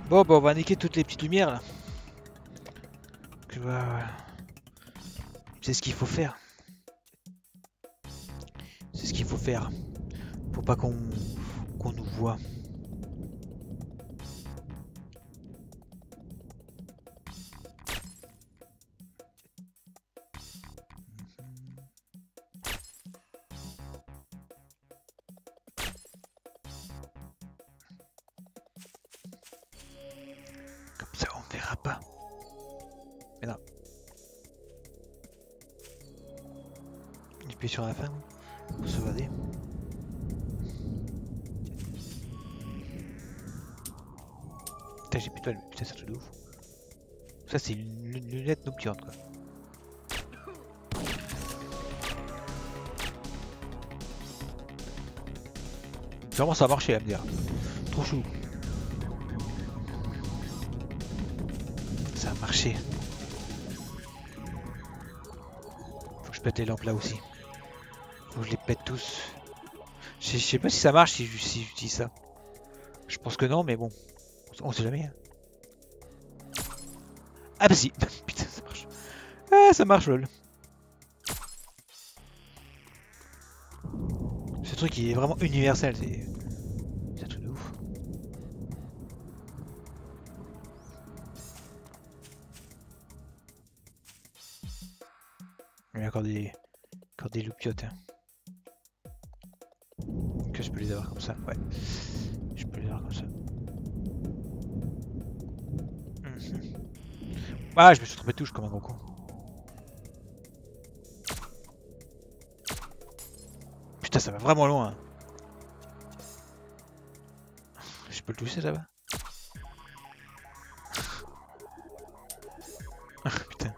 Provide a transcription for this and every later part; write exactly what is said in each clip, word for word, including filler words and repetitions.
Bon, bah on va niquer toutes les petites lumières là. Tu vois, voilà. C'est ce qu'il faut faire. C'est ce qu'il faut faire. Faut pas qu'on qu'on nous voit. Comme ça on verra pas. Mais non. Il appuie sur la fin pour sauvegarder. Putain, j'ai plus de balles, putain, c'est un truc de ouf. Ça, c'est une lunette nocturne quoi. Vraiment, ça a marché à me dire. Trop chou. Ça a marché. Faut que je pète les lampes là aussi. Faut que je les pète tous. Je sais, je sais pas si ça marche si si j'utilise ça. Je pense que non, mais bon. On sait jamais. Hein. Ah bah si. Putain, ça marche. Ah, ça marche, lol. Ce truc, il est vraiment universel. C'est un truc de ouf. Il y a encore des, encore des loupiottes. Hein. Que je peux les avoir comme ça. Ouais. Je peux les avoir comme ça. Mmh. Ah, je me suis trompé de touche comme un gros con. Putain, ça va vraiment loin. Je peux le toucher, ça va? Putain.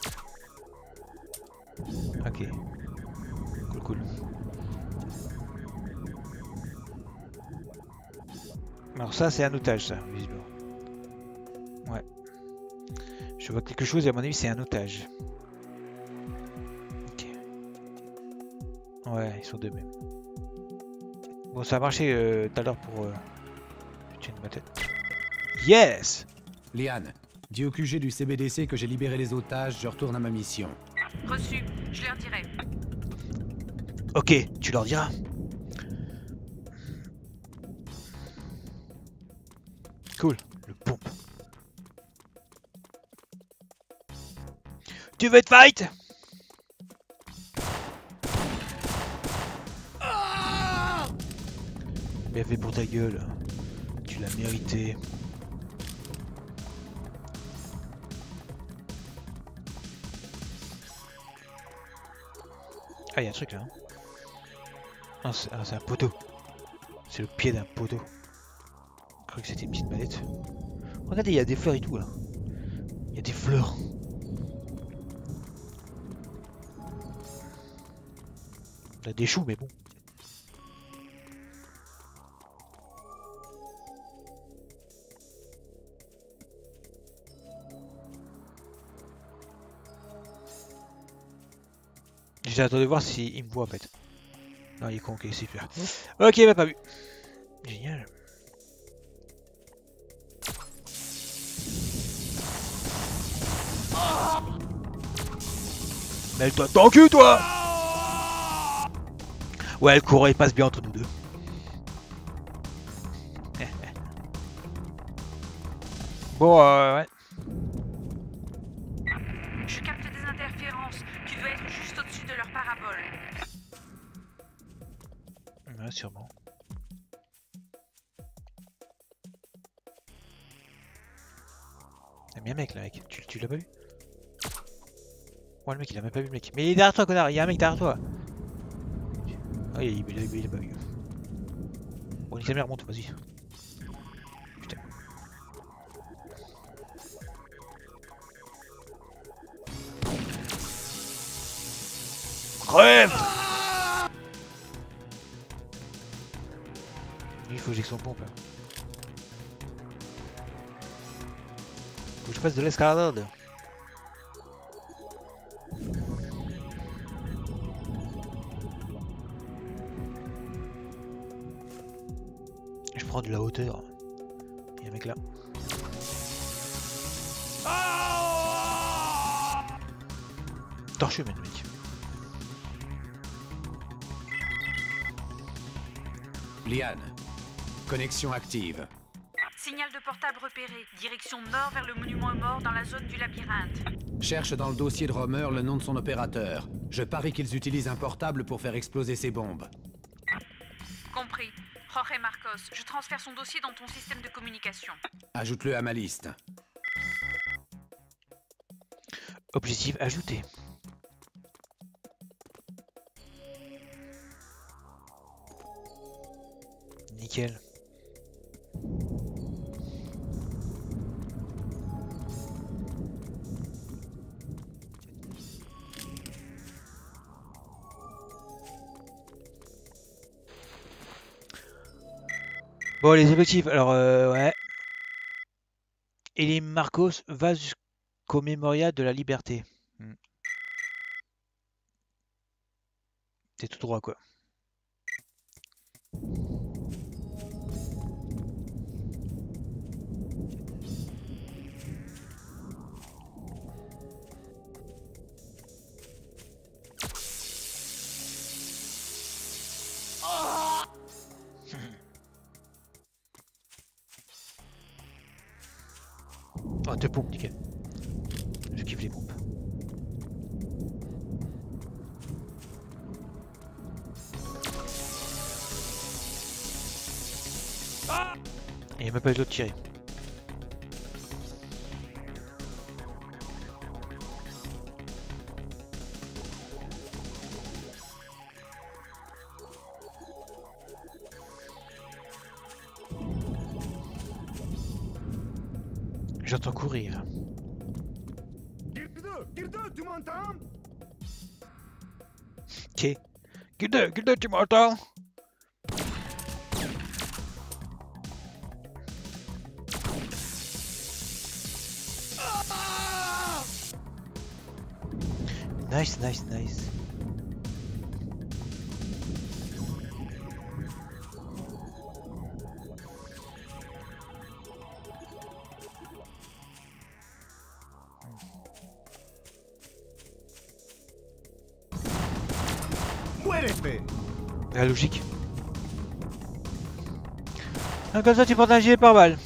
Ok. Cool, cool. Alors ça, c'est un otage, ça, visiblement. Ouais. Je vois quelque chose et à mon avis, c'est un otage. Ok. Ouais, ils sont deux même. Bon, ça a marché euh, tout à l'heure pour... Euh... Putain de ma tête. Yes! Lian, dis au Q G du C B D C que j'ai libéré les otages, je retourne à ma mission. Reçu, je leur dirai. Ok, tu leur diras. Cool, le pompe. Tu veux te fight? Bien fait pour ta gueule. Tu l'as mérité. Ah, il y a un truc là. Hein. Ah, c'est ah, un poteau. C'est le pied d'un poteau. Je crois que c'était une petite mallette. Regardez, il y a des fleurs et tout là. Il y a des fleurs. On a des choux, mais bon. J'ai attendu de voir s'il me voit en fait. Non, il est con, ok, super. Ok, il m'a pas vu. Génial. Mêle-toi dans le cul, toi! Ouais, le courant il passe bien entre nous deux. Bon, euh, ouais. Je capte des interférences. Tu dois être juste au-dessus de leur parabole. Ouais, sûrement. Il y a bien un mec là, mec. Tu, tu l'as pas vu? Ouais, le mec il a même pas vu le mec. Mais il est derrière toi, connard. Il y a un mec derrière toi. Ah, il, il, il, il a pas vu. Bon, il s'est remonte, vas-y. Putain. Crève! Il faut que j'ai que son pompe. Là. Faut que je fasse de l'escalade. Je prends de la hauteur. Il y a un mec là. Torche humaine, mec. Liane. Connexion active. Signal de portable repéré. Direction nord vers le monument aux morts dans la zone du labyrinthe. Cherche dans le dossier de Romer le nom de son opérateur. Je parie qu'ils utilisent un portable pour faire exploser ces bombes. Compris. Jorge Marcos, je transfère son dossier dans ton système de communication. Ajoute-le à ma liste. Objectif ajouté. Nickel. Bon, les objectifs, alors euh, ouais. Elie Marcos va jusqu'au mémorial de la liberté. Hmm. C'est tout droit quoi. Oh, deux pompes, nickel. Je kiffe les pompes. Ah, et il n'y a même pas eu de l'autre tiré. J'entends courir. Tu m'entends? Ok. Gilde, Gilde, tu m'entends? Nice, nice, nice. La logique. Ah, comme ça tu prends un gilet par balle.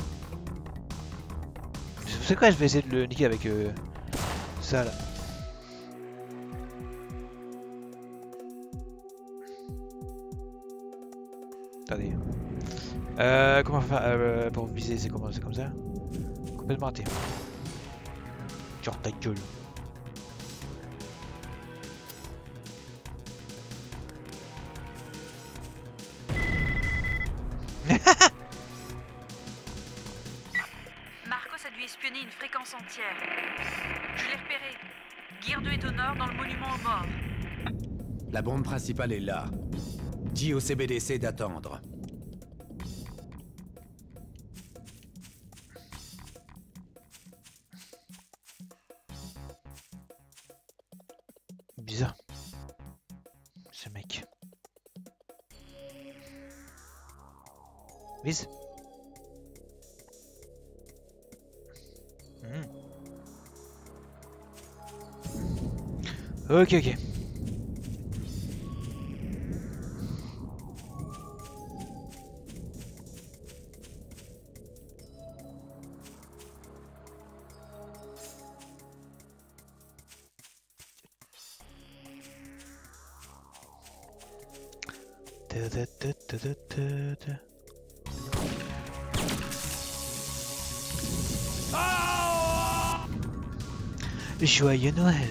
C'est quoi, je vais essayer de le niquer avec euh, ça là. Attendez. Euh, comment faire euh, pour viser? C'est comment? C'est comme ça? Complètement raté. Genre ta gueule. Marcos a dû espionner une fréquence entière. Je l'ai repéré. Gear deux est au nord dans le monument aux morts. La bombe principale est là. Dis au C B D C d'attendre. Bizarre. Ce mec. Vise. Hmm. Ok, ok. Da, da, da, da, da, da, da. Joyeux Noël.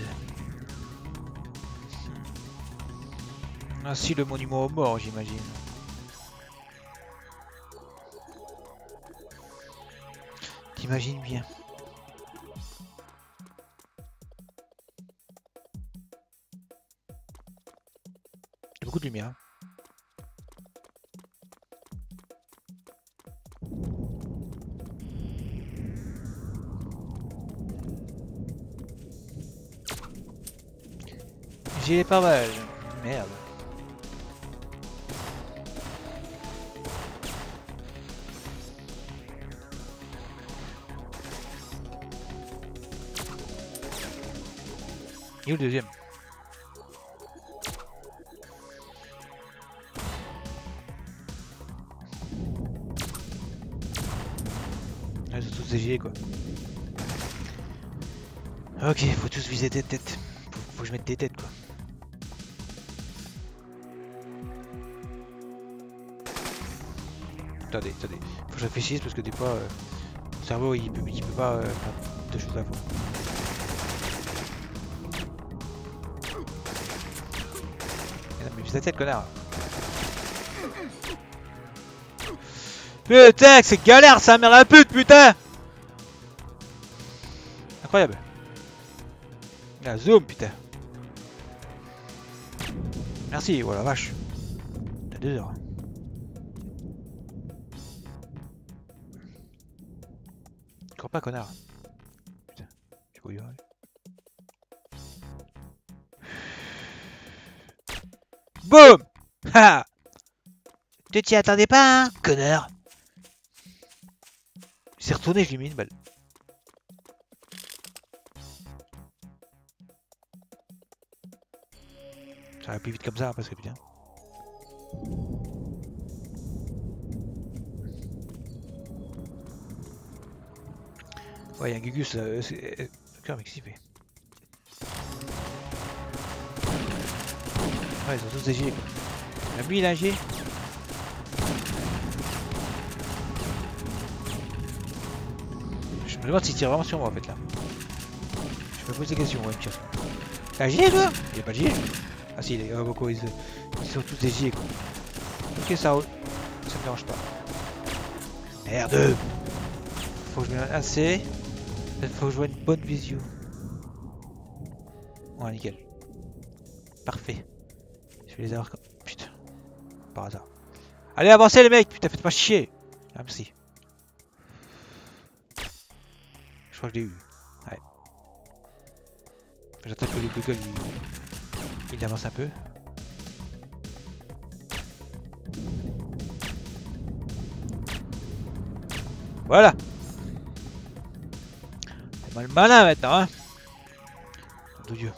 Ainsi le monument aux morts, j'imagine. T'imagines bien. Il y a beaucoup de lumière. J'ai pas mal. Merde. Il est où le deuxième? Ah, ils sont tous dégilés quoi. Ok, faut tous viser des têtes. Faut, faut que je mette des têtes quoi. Attendez, attendez. Faut que je réfléchisse parce que des fois, euh, le cerveau il peut, il peut pas euh, faire deux choses à la fois. Mais non, mais vise la tête, connard. Putain, que c'est galère ça, merde la pute, putain! Incroyable. Ah, zoom, putain. Merci, oh la vache. T'as deux heures. Cours pas, connard. Putain, tu vois, allez. Boum! Ha! Tu t'y attendais pas, hein, connard? Il s'est retourné, je lui ai mis une balle. Ça va plus vite comme ça, hein, parce que putain. Ouais, il y a un Gugus là. C'est. Cœur, mec, qu'est-ce qu'il fait? Ouais, ils sont tous des G quoi. Même lui, il a un G. Je me demande s'il tire vraiment sur moi en fait là. Je me pose des questions, ouais, il tire. T'as un G toi? Il a pas de G. Ah si, les Robocop, ils, ils sont tous des G quoi. Ok, ça roule. Ça me dérange pas. Merde! Faut que je mette un C. Faut que je vois une bonne vision. Ouais, nickel. Parfait. Je vais les avoir comme. Putain. Par hasard. Allez, avancez les mecs! Putain, faites pas chier! Ah, merci. Je crois que je l'ai eu. Ouais. J'attends que le Google il... il avance un peu. Voilà! C'est mal malin maintenant, hein! Mon Dieu.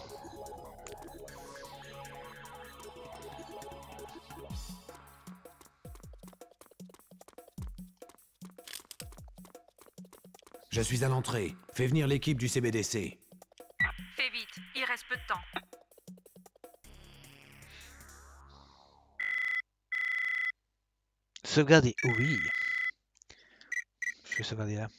Je suis à l'entrée. Fais venir l'équipe du C B D C. Fais vite, il reste peu de temps. Sauvegarder, oui. Je vais sauvegarder là.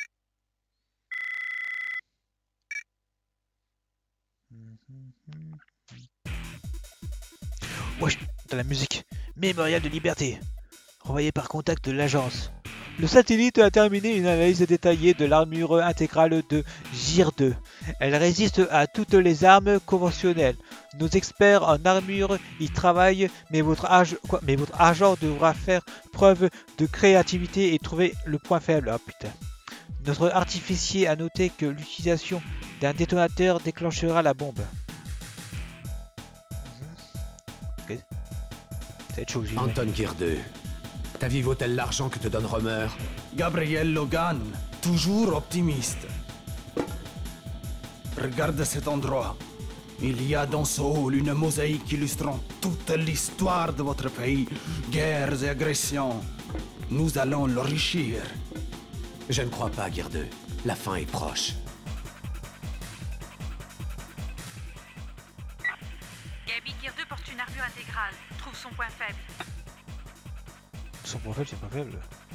Wesh, dans la musique. Mémorial de liberté. Envoyé par contact de l'agence. Le satellite a terminé une analyse détaillée de l'armure intégrale de G I R deux. Elle résiste à toutes les armes conventionnelles. Nos experts en armure y travaillent, mais votre, ag... Quoi mais votre agent devra faire preuve de créativité et trouver le point faible. Ah putain. Notre artificier a noté que l'utilisation d'un détonateur déclenchera la bombe. Ok. Ça va être chaud, j'y vais. Anton G I R deux. Ta vie vaut-elle l'argent que te donne Romer? Gabriel Logan, toujours optimiste. Regarde cet endroit. Il y a dans ce hall une mosaïque illustrant toute l'histoire de votre pays. Guerres et agressions. Nous allons l'enrichir. Je ne crois pas, G I R deux. La fin est proche. Gabi, G I R deux porte une armure intégrale. Trouve son point faible. Son point faible, c'est pas faible.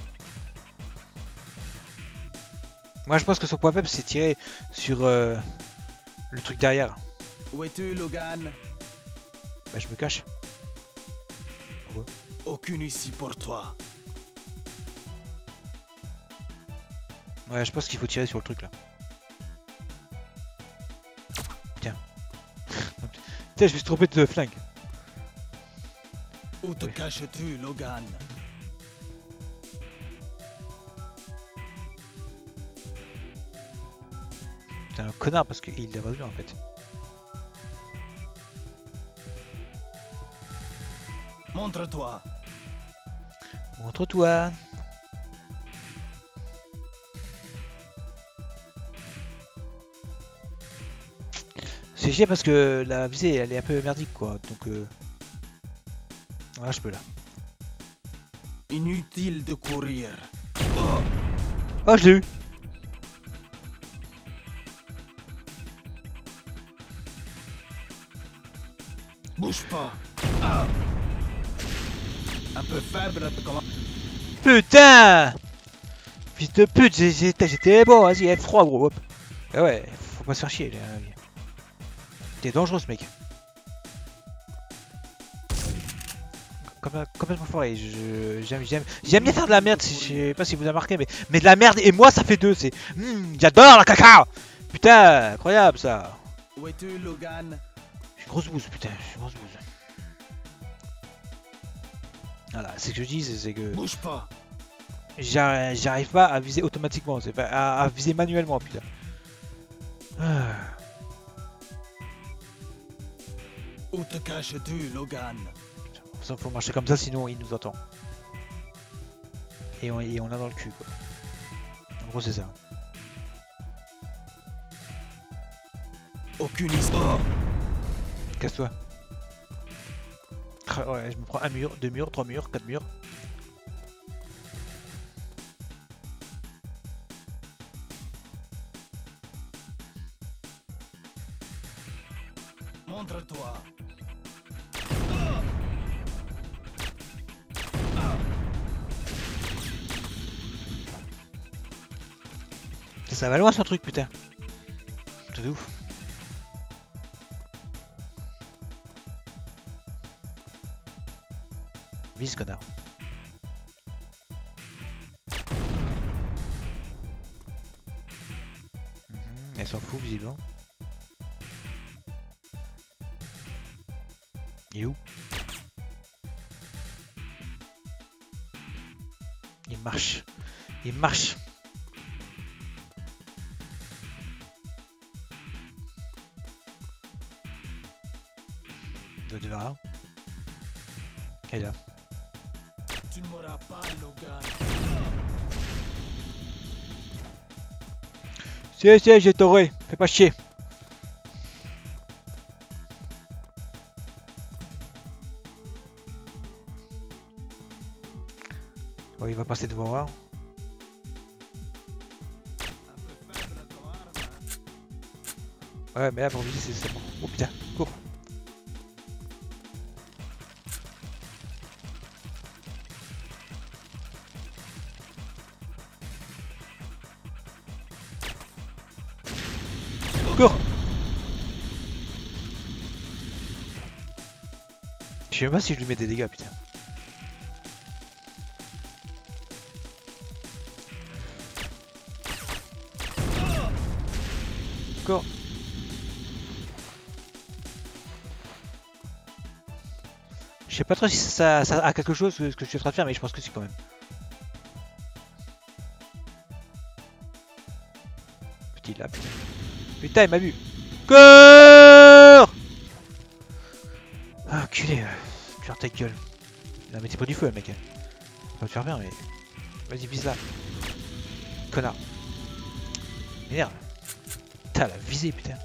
Moi, je pense que son point faible, c'est tiré sur euh, le truc derrière. Où es-tu, Logan? Bah, je me cache. Pourquoi? Aucune ici pour toi. Ouais, je pense qu'il faut tirer sur le truc là. Tiens. Tiens, je me suis trompé de flingue. Où te caches-tu, Logan? T'es un connard parce qu'il l'a pas vu en fait. Montre-toi. Montre-toi. C'est chiant parce que la visée elle est un peu merdique quoi. Donc euh... voilà, je peux là. Inutile de courir. Oh, je l'ai eu. Bouge pas. Ah. Un peu faible comment. Putain! Fils de pute, j'étais j'étais bon, vas-y, F trois gros, hop. Ah ouais, faut pas se faire chier là. T'es dangereux ce mec. Comme, complètement foiré, je- j'aime j'aime j'aime bien faire de la merde, je sais pas si vous avez remarqué, mais, mais de la merde et moi ça fait deux, c'est... Mmh, j'adore la caca. Putain, incroyable ça. Où es-tu, Logan? Je suis grosse bouse, putain, je suis grosse bouse. Voilà, c'est ce que je dis, c'est que... Bouge pas. J'arrive j'arrive pas à viser automatiquement, c'est pas à, à viser manuellement, putain. Ah. Où te caches-tu, Logan? Ça, faut marcher comme ça, sinon il nous entend. Et on, et on l'a dans le cul, quoi. En gros, c'est ça. Aucune histoire. Casse-toi. Ah, ouais, je me prends un mur, deux murs, trois murs, quatre murs. Montre-toi. Ça va loin ce truc, putain. C'est de ouf. Vise, connard. Mhm, elle s'en fout, visiblement. Il est où? Il marche. Il marche. De là. Et là. Tu ne m'auras pas, Logan. Si, si, j'ai toré. Fais pas chier. Oh, il va passer devant moi. Ouais, mais là pour viser, c'est bon. Oh putain, cours. Cours. Je sais même pas si je lui mets des dégâts, putain. Cours. Je sais pas trop si ça, ça a quelque chose ce que je suis en train de faire, mais je pense que c'est quand même. Petit là, putain. Putain, il m'a vu. Cours. Ah, enculé. Tu fermes ta gueule. Non, mais t'es pas du feu, mec. Ça va te faire bien, mais. Vas-y, vise là. Connard. Merde. Putain, la visée, putain.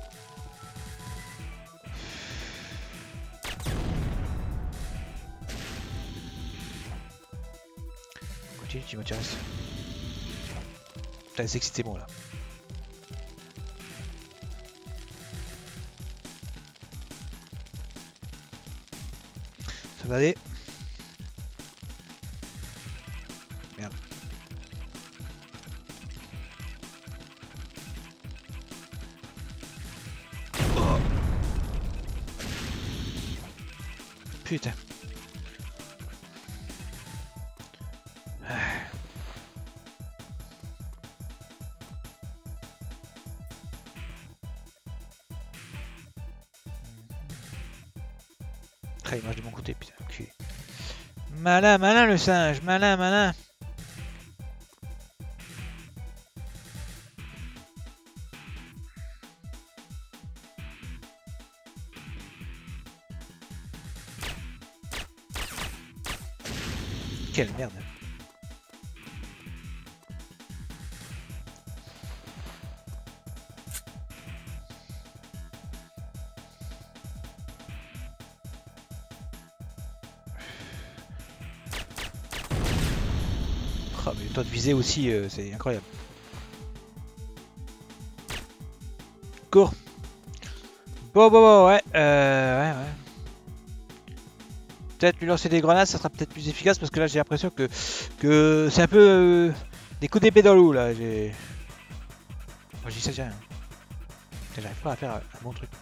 Continue, tu m'intéresses. Putain, c'est que c'était bon là. Ça va aller. Merde. Oh. Putain. Ah, il marche de mon côté, putain, enculé. Malin, malin le singe, malin, malin. Quelle merde. Oh, mais le temps de viser aussi, euh, c'est incroyable. Cours. Bon, bon, bon, ouais, euh, ouais, ouais. Peut-être lui lancer des grenades, ça sera peut-être plus efficace parce que là j'ai l'impression que, que c'est un peu euh, des coups d'épée dans l'eau là. J'ai. Moi je dis ça, j'ai rien. J'arrive pas à faire un bon truc.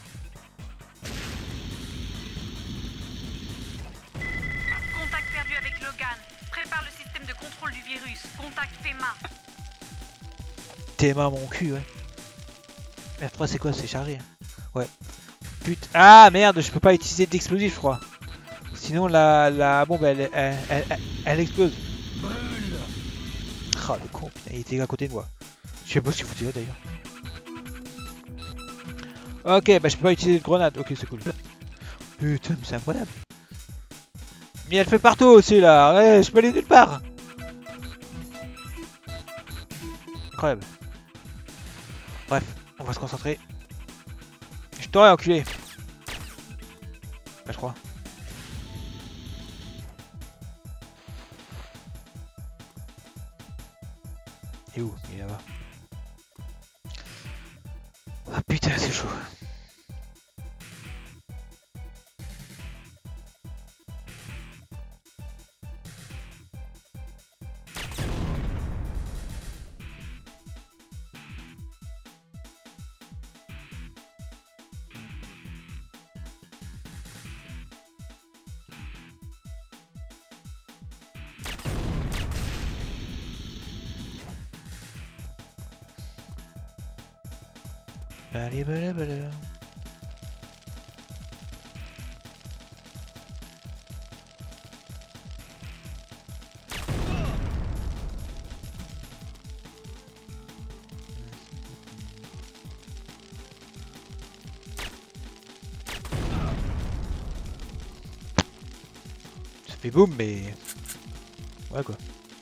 Contact perdu avec Logan. Prépare le système de contrôle du virus. Contact FEMA. Tes mains mon cul, ouais. F trois c'est quoi? C'est chargé. Ouais. Putain. Ah merde, je peux pas utiliser d'explosif je crois. Sinon la, la bombe elle, elle, elle, elle, elle explose. Oh le con, putain, il était à côté de moi. Je sais pas ce qu'il foutait là d'ailleurs. Ok, bah je peux pas utiliser de grenade. Ok, c'est cool. Putain, mais c'est incroyable. Mais elle fait partout aussi là. Ouais, je peux aller nulle part. Incroyable. Bref, on va se concentrer. Je t'aurais enculé. Bah, je crois. Et où? Il est là-bas. Ah putain, c'est chaud. Allez, voilà, voilà. Ça fait boum, mais... Ouais, quoi.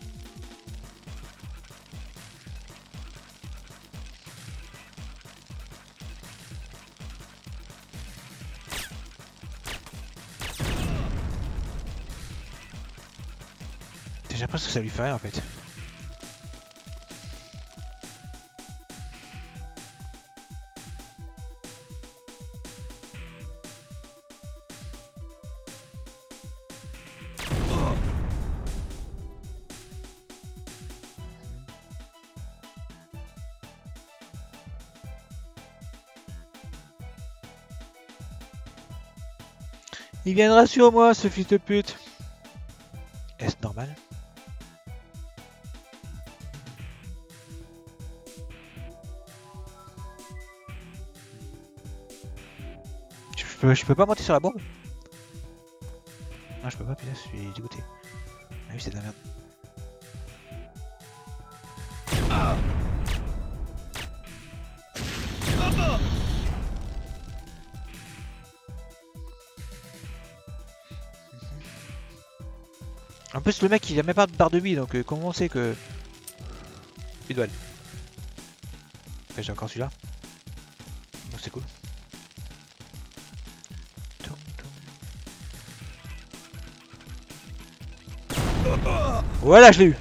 J'ai l'impression que ça lui fait rien en fait. Il viendra sur moi, ce fils de pute. Est-ce normal? Je peux, je peux pas monter sur la bombe? Non, je peux pas, putain, je suis dégoûté. Ah oui, c'est de la merde. Ah. En plus, le mec il a même pas de barre de vie, donc euh, comment on sait que. Il doit aller. Enfin, j'ai encore celui-là. Donc c'est cool. Voilà, je l'ai eu.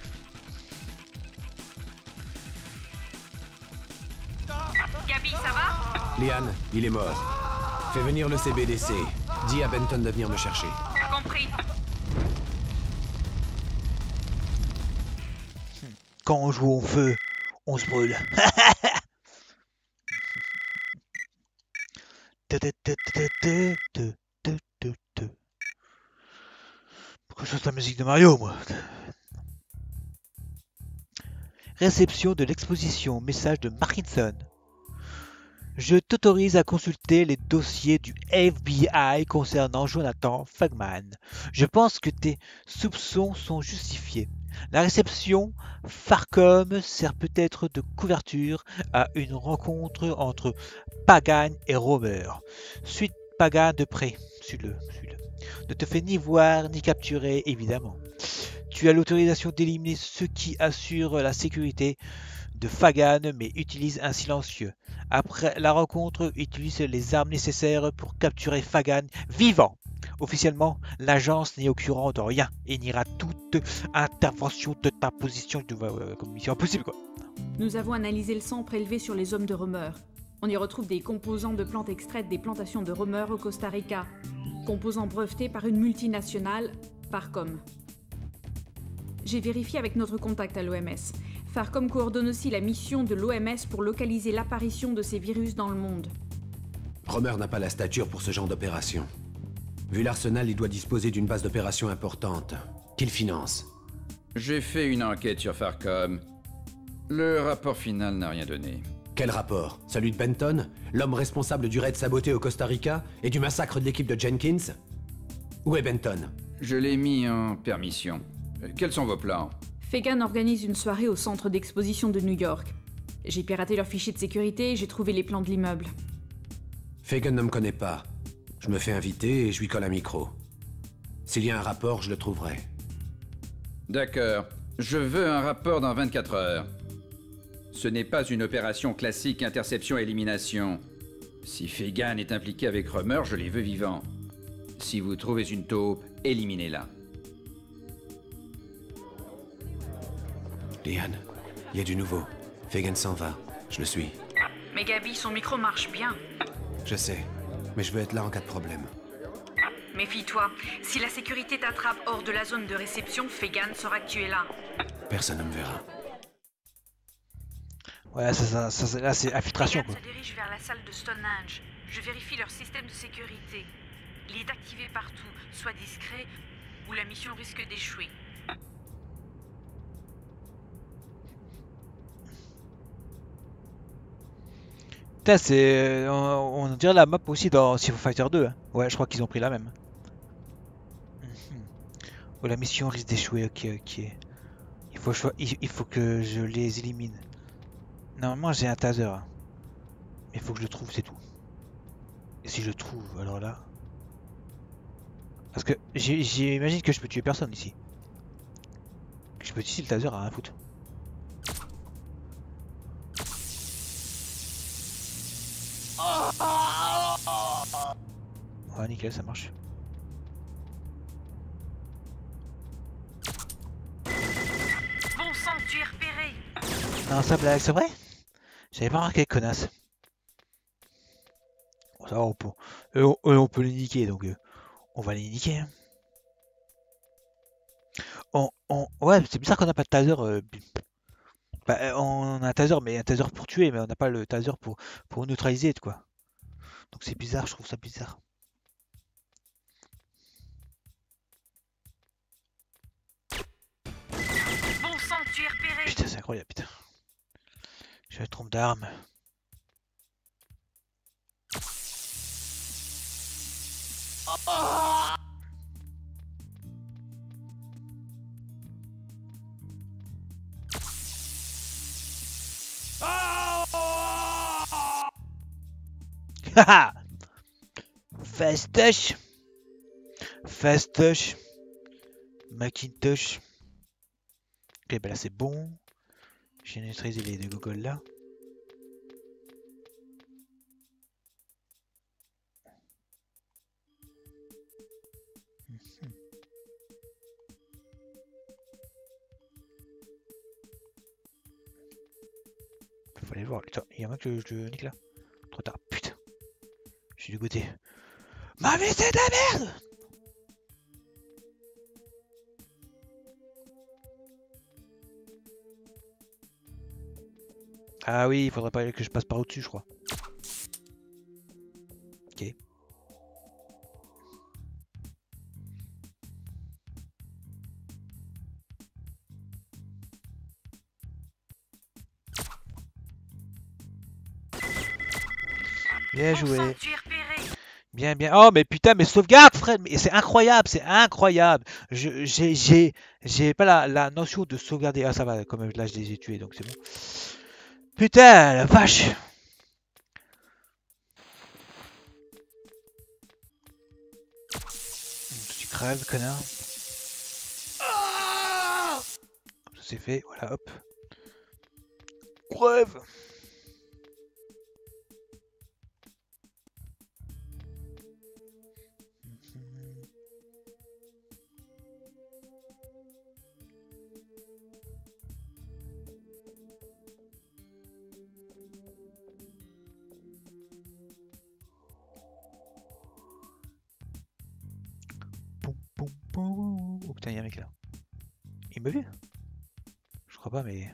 Gabi, ça va? Liane, il est mort. Fais venir le C B D C. Dis à Benton de venir me chercher. Compris. Quand on joue au feu, on se brûle. Pourquoi je chante la musique de Mario, moi? Réception de l'exposition. Message de Markinson. Je t'autorise à consulter les dossiers du F B I concernant Jonathan Fagman. Je pense que tes soupçons sont justifiés. La réception Farcom sert peut-être de couverture à une rencontre entre Pagan et Romer. Suite Pagan de près. Suis-le, suis-le. Ne te fais ni voir ni capturer, évidemment. Tu as l'autorisation d'éliminer ceux qui assurent la sécurité de Fagan, mais utilise un silencieux. Après la rencontre, utilise les armes nécessaires pour capturer Fagan vivant. Officiellement, l'agence n'est au courant de rien et niera toute intervention de ta position de, euh, comme mission impossible, quoi. Nous avons analysé le sang prélevé sur les hommes de Romer. On y retrouve des composants de plantes extraites des plantations de Romer au Costa Rica. Composants brevetés par une multinationale, Farcom. J'ai vérifié avec notre contact à l'O M S. Farcom coordonne aussi la mission de l'O M S pour localiser l'apparition de ces virus dans le monde. Romer n'a pas la stature pour ce genre d'opération. Vu l'arsenal, il doit disposer d'une base d'opération importante, qu'il finance. J'ai fait une enquête sur Farcom. Le rapport final n'a rien donné. Quel rapport? Celui de Benton, l'homme responsable du raid saboté au Costa Rica et du massacre de l'équipe de Jenkins? Où est Benton? Je l'ai mis en permission. Quels sont vos plans? Fagan organise une soirée au centre d'exposition de New York. J'ai piraté leur fichier de sécurité et j'ai trouvé les plans de l'immeuble. Fagan ne me connaît pas. Je me fais inviter et je lui colle un micro. S'il y a un rapport, je le trouverai. D'accord. Je veux un rapport dans vingt-quatre heures. Ce n'est pas une opération classique interception-élimination. Si Fagan est impliqué avec Romer, je les veux vivants. Si vous trouvez une taupe, éliminez-la. Liane, il y a du nouveau. Fagan s'en va. Je le suis. Mais Gabi, son micro marche bien. Je sais, mais je veux être là en cas de problème. Méfie-toi, si la sécurité t'attrape hors de la zone de réception, Fagan saura que tu es là. Personne ne me verra. Ouais, ça, ça, ça, ça- là c'est infiltration, Fagan quoi. se dirige vers la salle de Stonehenge. Je vérifie leur système de sécurité. Il est activé partout. Sois discret ou la mission risque d'échouer. Putain, c'est. On, on dirait la map aussi dans Street Fighter deux. Hein. Ouais, je crois qu'ils ont pris la même. Mhm. Oh, la mission risque d'échouer, ok, ok. Il faut, choi- il, il faut que je les élimine. Normalement, j'ai un taser. Hein. Mais il faut que je le trouve, c'est tout. Et si je le trouve, alors là. Parce que j'ai- j'imagine que je peux tuer personne ici. Je peux utiliser le taser à un foot. Ouais, nickel, ça marche. Bon sang, tu es repéré. Non, ça blague, c'est vrai? J'avais pas remarqué, connasse. Bon, ça va, on peut, eux, on, eux, on peut les niquer, donc euh, on va les niquer. Hein. On, on, ouais, c'est bizarre qu'on n'a pas de taser. euh, bi- bah, euh, on a un taser, mais un taser pour tuer, mais on n'a pas le taser pour, pour neutraliser, quoi. Donc c'est bizarre, je trouve ça bizarre. Bon sang, tu es repéré. Putain, c'est incroyable, putain. J'ai le trompe d'armes. Haha! Fastoche! Fastoche! Macintosh. Ok, bah là c'est bon. J'ai neutralisé les deux gogoles là. Mhm. Faut aller voir. Attends, il y a un que je le nique là. Trop tard, putain. Je suis dégoûté. Ma vie c'est de la merde! Ah oui, il faudrait pas que je passe par au-dessus, je crois. Ok. Bien Bon joué. sang, tu es repéré. Bien, bien. Oh, mais putain, mais sauvegarde, Fred. Mais c'est incroyable, c'est incroyable. Je, j'ai, j'ai, j'ai pas la, la notion de sauvegarder. Ah, ça va, quand même, là, je les ai tués, donc c'est bon. Putain, la vache. Tu crèves, connard. c'est fait, voilà, hop. Crève. Oh putain, il y a un mec là. Il m'a vu? Je crois pas, mais.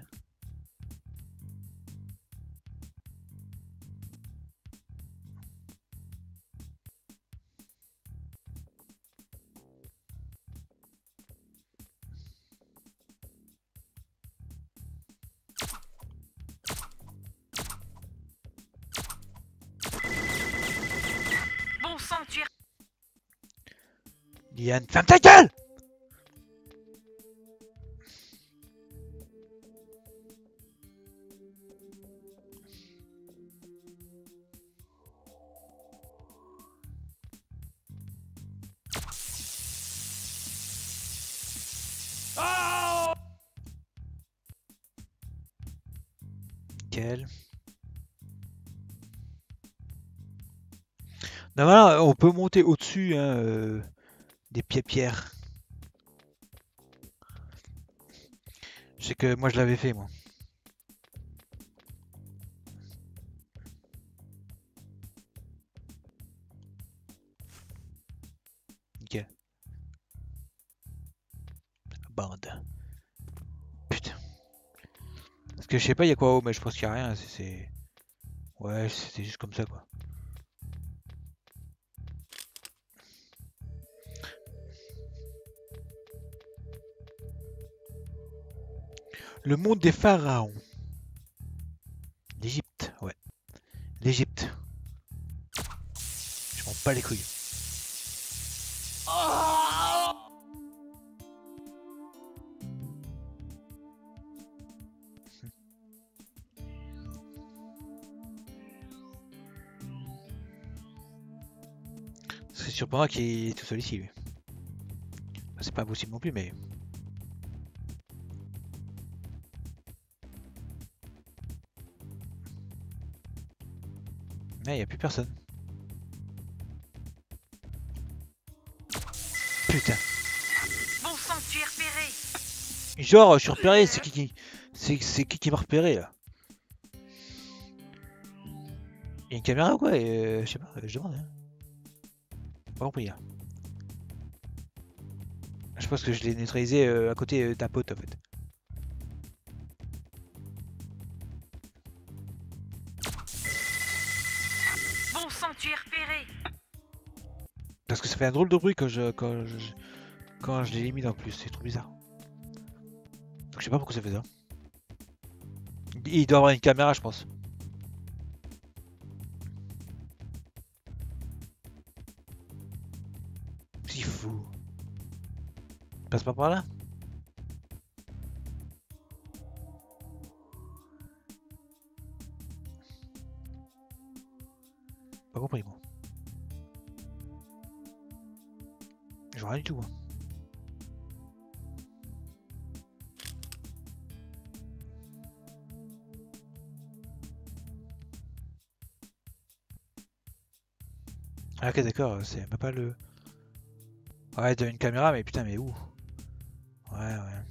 Bon sang, tu es... Liane, ferme ta gueule! Nickel. Non, voilà, on peut monter au-dessus hein, euh, des pieds-pierres. Je sais que moi je l'avais fait moi. Nickel. Bande. Putain. Parce que je sais pas il y a quoi en haut, mais je pense qu'il y a rien. C'est. Ouais, c'était juste comme ça quoi. Le monde des pharaons. L'Égypte, ouais. L'Égypte. Je m'en bats les couilles. C'est surprenant qu'il est tout seul ici, lui. C'est pas impossible non plus, mais... Mais il n'y a plus personne. Putain. Bon sang, tu es repéré. Genre, je suis repéré, c'est qui qui... C'est qui qui m'a repéré, là? Il y a une caméra ou quoi? euh, Je sais pas, je demande. Hein. Pas compris, là. Je pense que je l'ai neutralisé euh, à côté euh, d'un pote, en fait. Bon sang, tu es repéré. Parce que ça fait un drôle de bruit quand je quand je, quand je l'ai mis en plus, c'est trop bizarre. Donc je sais pas pourquoi ça fait ça. Il doit avoir une caméra, je pense. C'est fou. Passe pas par là. Pas compris moi. Je vois rien du tout. Hein. Ah ok d'accord, c'est même pas le... Ouais t'as une caméra mais putain mais où? Ouais ouais.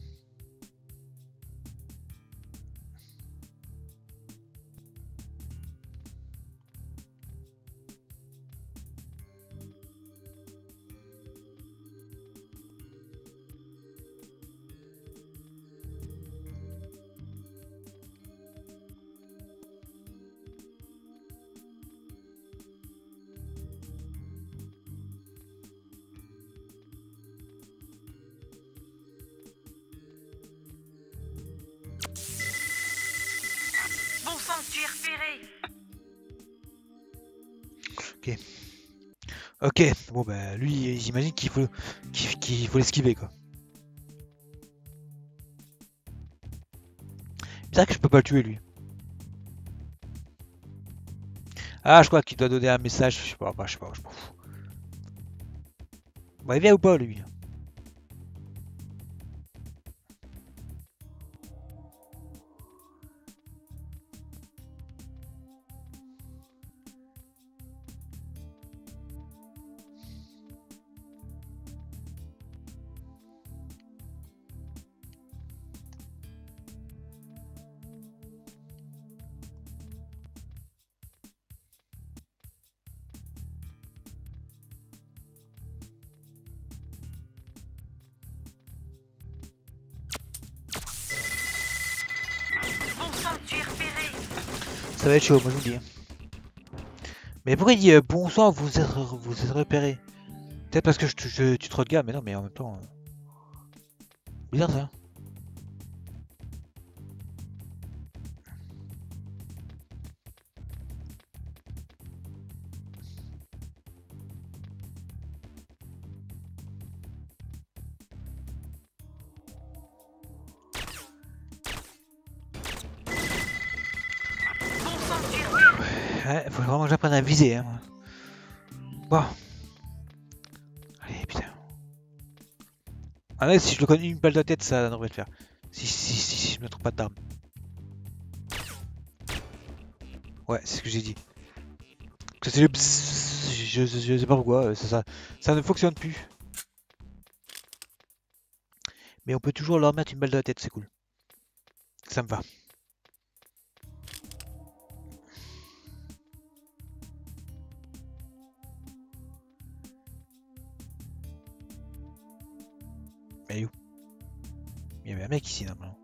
Bon sang, tu es repéré. Ok. Ok, bon bah lui j'imagine qu'il faut qu'il qu'il faut l'esquiver quoi. C'est vrai que je peux pas le tuer lui. Ah je crois qu'il doit donner un message, je sais pas, bah, je sais pas, je m'en fous. Bah il vient ou pas lui? Ça va être chaud, moi je vous le dis. Mais pourquoi il dit euh, bon sang, vous êtes, vous êtes repéré? Peut-être parce que je, je, tu te regardes, mais non, mais en même temps. Euh... Bizarre ça. Ouais, faut vraiment que j'apprenne à viser. Hein. Bon. Allez, putain. Ah ouais, si je le connais une balle de tête, ça devrait le faire. Si, si, si, si je ne me trompe pas d'arme. Ouais, c'est ce que j'ai dit. C'est le bzzz, je, je, je sais pas pourquoi, ça, ça, ça ne fonctionne plus. Mais on peut toujours leur mettre une balle de la tête, c'est cool. Ça me va. Mais où? Il y avait un mec ici normalement.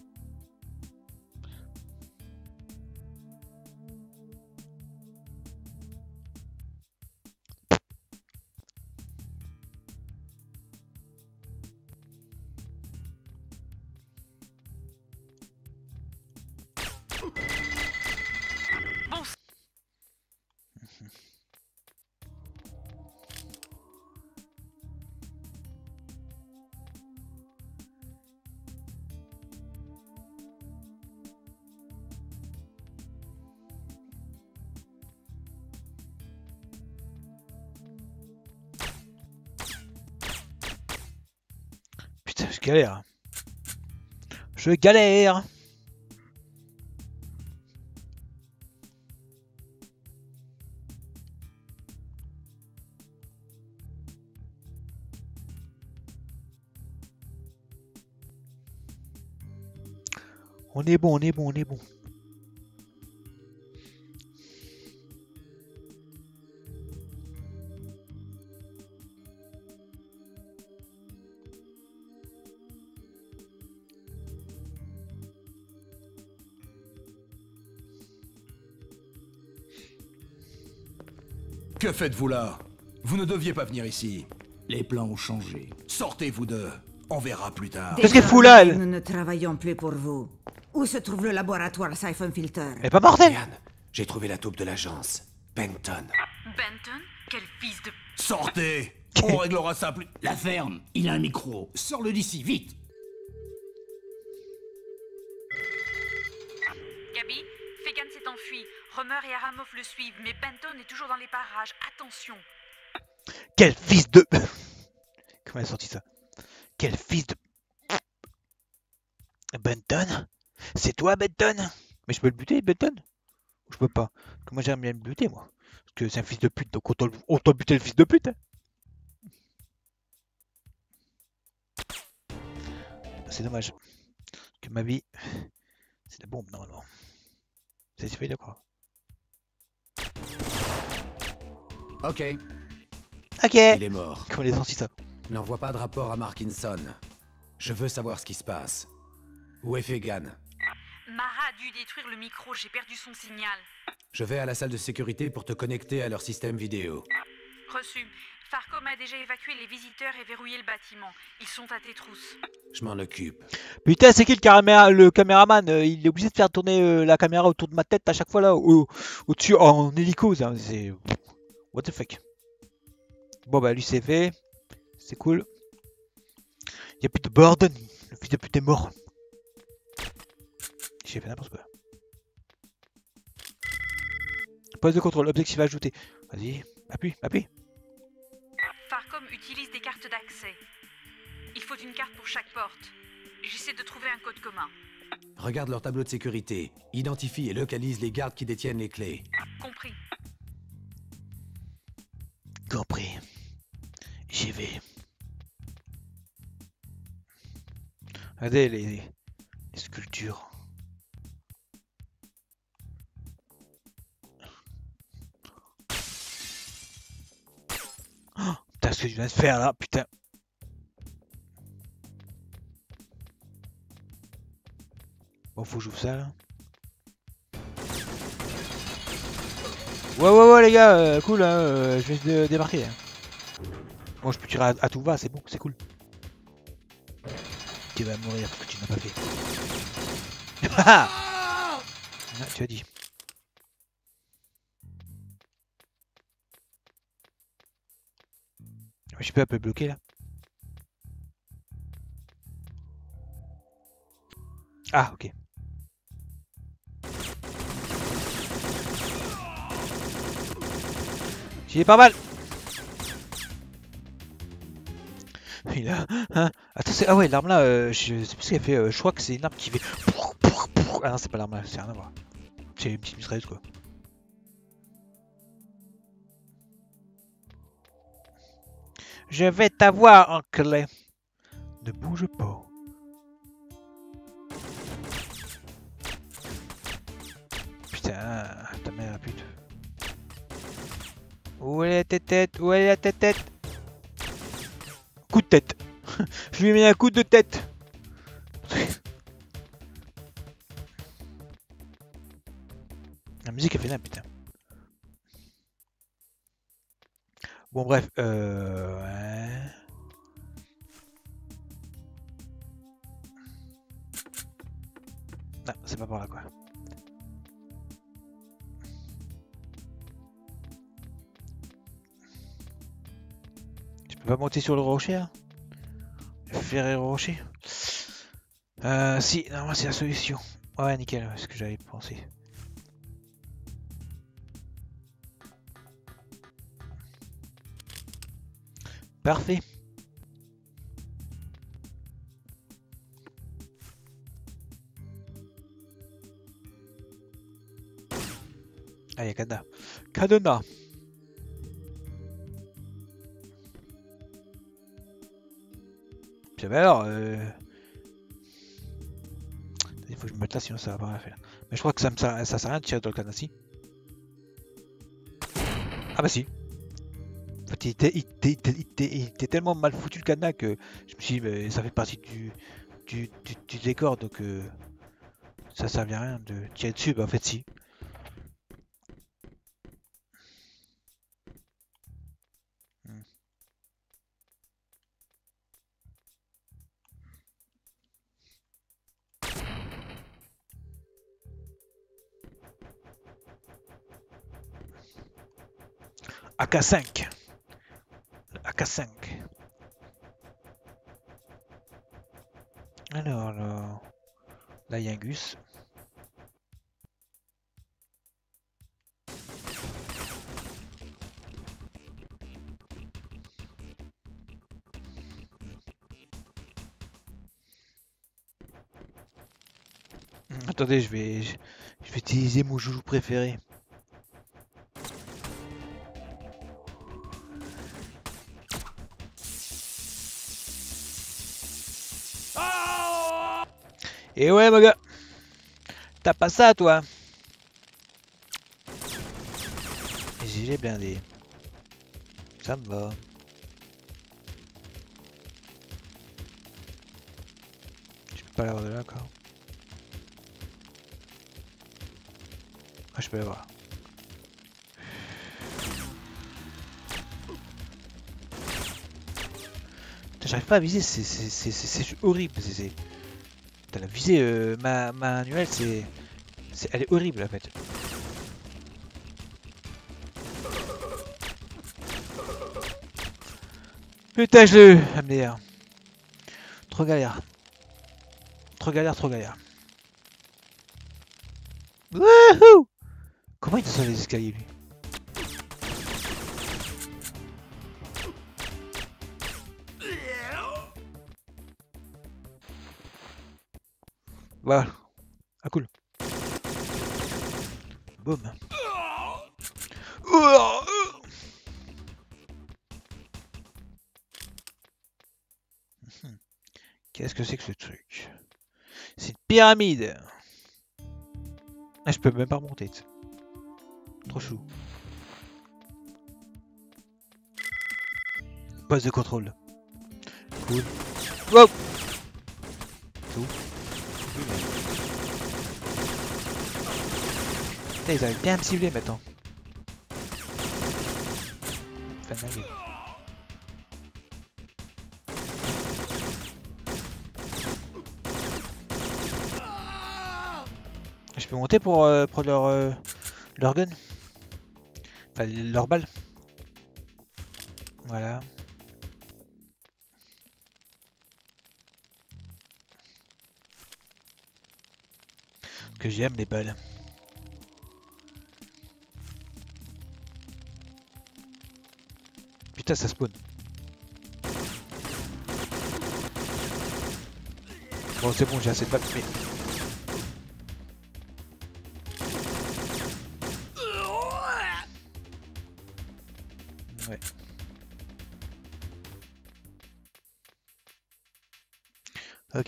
Putain, je galère. Je galère. On est bon, on est bon, on est bon. Que faites-vous là? Vous ne deviez pas venir ici. Les plans ont changé. Sortez, vous deux. On verra plus tard. Qu'est-ce qu'elle fout là, elle? Nous ne travaillons plus pour vous. Où se trouve le laboratoire Siphon Filter? Elle est pas mortelle? Yann, j'ai trouvé la taupe de l'agence. Benton. Benton? Quel fils de... Sortez. On réglera ça plus... La ferme, il a un micro. Sors-le d'ici, vite. Gabi, Fegan s'est enfui. Romer et Aramov le suivent, mais Benton est toujours dans les parages. Attention. Quel fils de... Comment elle a sorti ça? Quel fils de... Benton? C'est toi, Benton? Mais je peux le buter, Benton? Je peux pas. Parce que moi j'aime bien le buter, moi. Parce que c'est un fils de pute, donc autant, autant buter le fils de pute. Hein. C'est dommage. Parce que ma vie... C'est la bombe, normalement. C'est fait, d'accord. Ok, Ok. il est mort. Comment elle a sorti ça? N'envoie pas de rapport à Markinson. Je veux savoir ce qui se passe. Où est Fegan? Mara a dû détruire le micro, j'ai perdu son signal. Je vais à la salle de sécurité pour te connecter à leur système vidéo. Reçu. Farcom a déjà évacué les visiteurs et verrouillé le bâtiment. Ils sont à tes trousses. Je m'en occupe. Putain, c'est qui le, caméra, le caméraman? euh, Il est obligé de faire tourner euh, la caméra autour de ma tête à chaque fois là, au- au-dessus en hélico. ça, C'est... What the fuck? Bon bah lui c'est fait. C'est cool. Y'a plus de Borden. Le fils de pute est mort. J'ai fait n'importe quoi. Poste de contrôle, objectif ajouté. Vas-y, appuie, appuie. Farcom utilise des cartes d'accès. Il faut une carte pour chaque porte. J'essaie de trouver un code commun. Regarde leur tableau de sécurité. Identifie et localise les gardes qui détiennent les clés. Compris. Compris. J'y vais. Regardez les, les sculptures. Oh, putain, ce que je viens de faire là, putain. Bon, faut que j'ouvre ça là. Ouais, ouais, ouais, les gars, euh, cool, hein, euh, je vais dé débarquer. Hein. Bon, je peux tirer à, à tout va, c'est bon, c'est cool. Tu vas mourir parce que tu n'as pas fait. Ah, tu as dit. Je peux un peu bloquer là. Ah, ok. J'y ai pas mal. Il a... Hein, attends, c'est... Ah ouais, l'arme là, euh, je sais plus ce qu'elle fait. Euh, je crois que c'est une arme qui fait... Ah non, c'est pas l'arme là, c'est rien à voir. C'est une petite mitrailleuse quoi. Je vais t'avoir en clé. Ne bouge pas. Putain, ta mère pute. Où est ta tête? Où est ta tête? Coup de tête. Je lui ai mis un coup de tête. La musique elle fait là, putain. Bon bref, euh... ouais. Non, c'est pas par là quoi. Je peux pas monter sur le rocher hein? Le Ferrero Rocher. Euh, si, normalement c'est la solution. Ouais, nickel, c'est ce que j'avais pensé. Parfait. Ah, il y a Cadenas. Cadenas. Puis alors, euh... il faut que je me mette là sinon ça va pas rien faire. Mais je crois que ça me sert, ça sert à rien de tirer dans le cadenas. Ah bah si. En fait, il était, il, était, il, était, il, était, il était tellement mal foutu le cadenas que je me suis dit, mais ça fait partie du, du, du, du décor, donc euh, ça servait à rien de tirer dessus. Bah en fait si. Hmm. A K cinq. A K cinq. Alors, alors, là il y a un Gus. Attendez, je vais, je, je vais utiliser mon joujou préféré. Et ouais, mon gars, t'as pas ça, toi. J'ai blindé. Ça me va. Je peux pas l'avoir de là, encore. Ah, je peux l'avoir. J'arrive pas à viser, c'est horrible. C'est la visée euh, ma, manuelle, c'est, elle est horrible en fait. Putain, je l'ai eu, M D R. Trop galère. Trop galère, trop galère. Wouhou! Comment il descend les escaliers lui? Voilà. Ah cool. Boum. Qu'est-ce que c'est que ce truc? C'est une pyramide. Ah, je peux même pas remonter. Trop chou. Poste de contrôle. Cool. Wow. Tout. Ils arrivent bien à me cibler maintenant. Fin de la game. Je peux monter pour euh, prendre leur, euh, leur gun. Enfin, leur balle. Voilà. Que j'aime les balles. Putain, ça spawn. Bon, c'est bon, j'ai assez de balles. Mais... Ouais. Ok.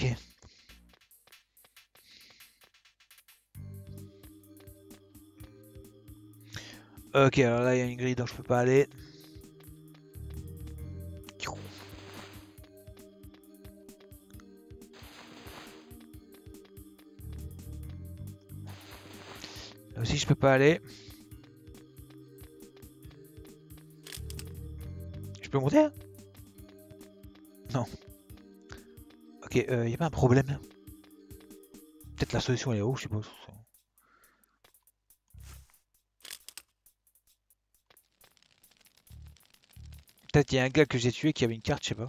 Ok, alors là il y a une grille donc je peux pas aller. Là aussi je peux pas aller. Je peux monter hein? Non. Ok, il euh, y a pas un problème. Peut-être la solution elle est où, je sais pas. Peut-être il y a un gars que j'ai tué qui avait une carte, je sais pas.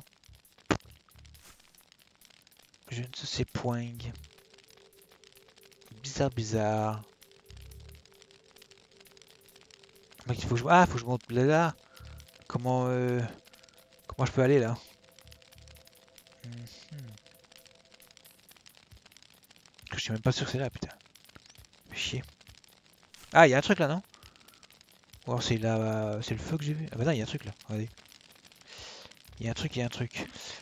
Je ne sais point. Bizarre, bizarre. Il faut que je... Ah, faut que je monte là, là. Comment, euh... Comment je peux aller là? hmm. Je suis même pas sûr que c'est là, putain. Fais chier. Ah, il y a un truc là, non? Ou alors c'est là... C'est le feu que j'ai vu? Ah bah non, il y a un truc là, regardez. Il y a un truc, il y a un truc.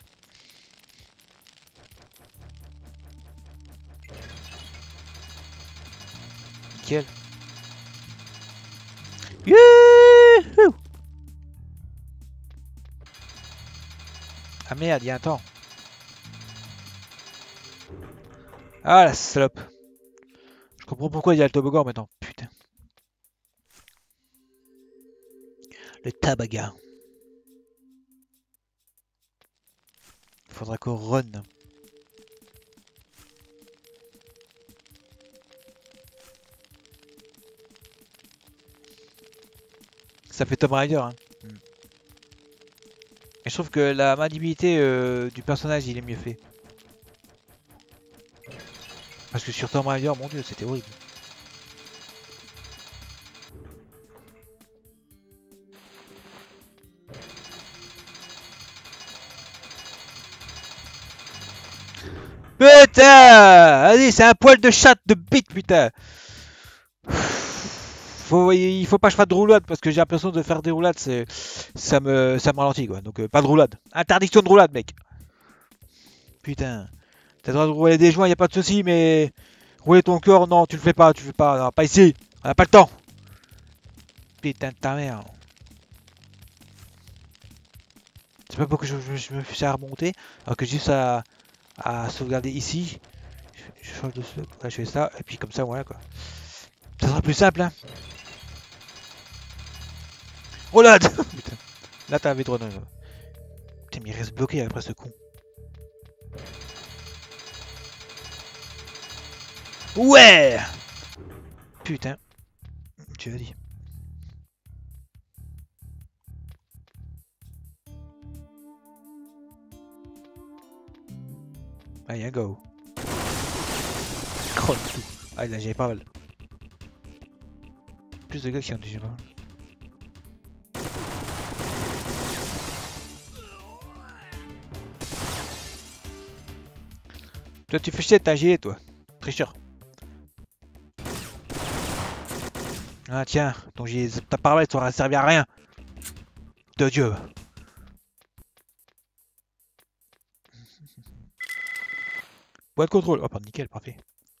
Nickel. Youhou! Ah merde, il y a un temps. Ah la salope. Je comprends pourquoi il y a le toboggan maintenant. Putain. Le tabaga. Il faudra qu'on run. Ça fait Tomb Raider. Hein. Mm. Et je trouve que la maniabilité euh, du personnage il est mieux fait. Parce que sur Tomb Raider, mon dieu, c'était horrible. Putain! Allez, c'est un poil de chatte de bite, putain! Faut, il faut pas que je fasse de roulade parce que j'ai l'impression de faire des roulades, c'est, ça me, ça me ralentit quoi. Donc euh, pas de roulade. Interdiction de roulade, mec. Putain. T'as le droit de rouler des joints, y a pas de souci, mais rouler ton corps, non, tu le fais pas, tu le fais pas, non, pas ici. On a pas le temps. Putain de ta mère. C'est pas pourquoi je, je, je me fais à remonter, alors que j'ai juste à, à sauvegarder ici. Je, je change de ce, ouais, je fais ça, et puis comme ça, voilà quoi. Ça sera plus simple, hein. Roulade. Putain. Là t'avais droit de... Putain mais il reste bloqué après ce con. Ouais. Putain. Tu as dit. Ah y'a un go. Oh, tout. Ah là j'avais pas mal. Plus de gars qui ont déjà pas mal. Toi tu fais chier ta gilet toi, tricheur. Ah tiens, ton gilet, ta parole t'aura servi à rien. De Dieu. Boîte de contrôle, oh pardon, nickel, parfait.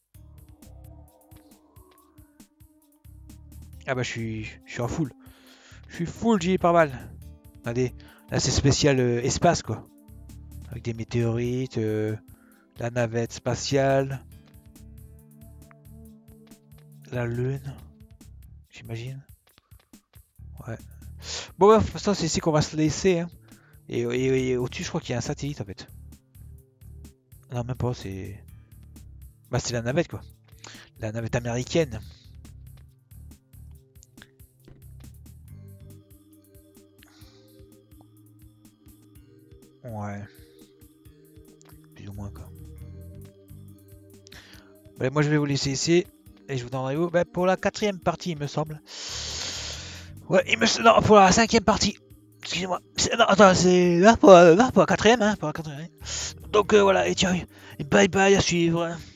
Ah bah je suis, je suis en full. Je suis full gilet par balle. Regardez, là c'est spécial euh, espace quoi. Avec des météorites. Euh... La navette spatiale. La lune. J'imagine. Ouais. Bon, ouais, de toute façon, c'est ici qu'on va se laisser. Hein. Et, et, et au-dessus, je crois qu'il y a un satellite en fait. Non, même pas, c'est. Bah, c'est la navette quoi. La navette américaine. Ouais. Plus ou moins quoi. Ouais, moi je vais vous laisser ici. Et je vous donnerai où bah, pour la quatrième partie, il me semble. Ouais, il me non, pour la cinquième partie. Excusez-moi. Non, attends, c'est là pour, là pour la quatrième, hein, pour la quatrième. Donc euh, voilà, et tiens, bye bye à suivre.